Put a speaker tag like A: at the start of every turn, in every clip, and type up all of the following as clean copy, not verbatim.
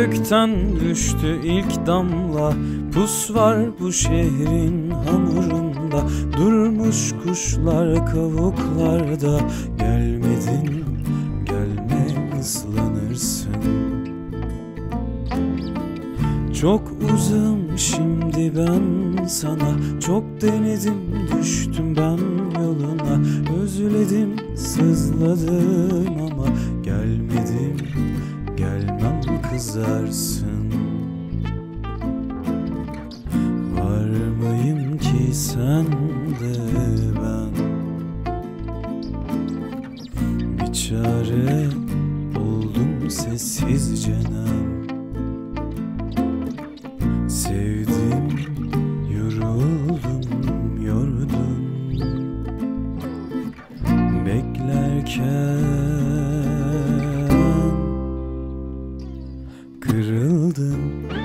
A: gökten düştü ilk damla, pus var bu şehrin hamurunda. Durmuş kuşlar kavuklarda, gelmedin gelme ıslanırsın. Çok uzağım şimdi ben sana, çok denedim düştüm ben yoluna. Özledim sızladım ama gelmedim, gelmem kızarsın. Var mıyım ki sende ben? Bir çare oldum sessizce nem. Sevdim, yoruldum, yordum. Beklerken kırıldım.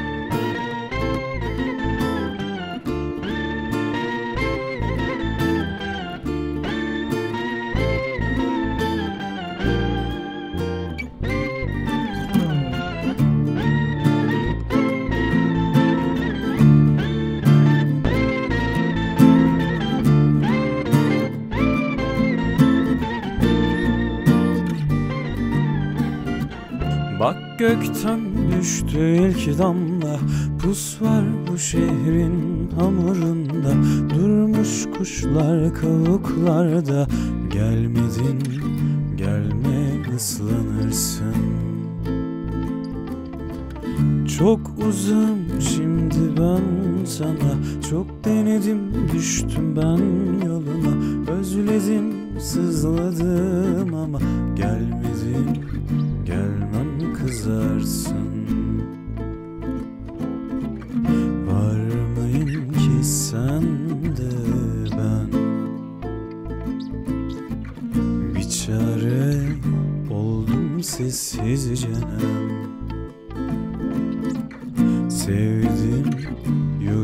A: Bak gökten düştü ilk damla, pus var bu şehrin hamurunda. Durmuş kuşlar kavuklarda, gelmedin gelme ıslanırsın. Çok uzağım şimdi ben sana, çok denedim düştüm ben yoluna. Özledim sızladım ama gelmedin, gelmem kızarsın. Var mıyım ki sende ben? Bir çare oldum sessizce nem. Sevdim,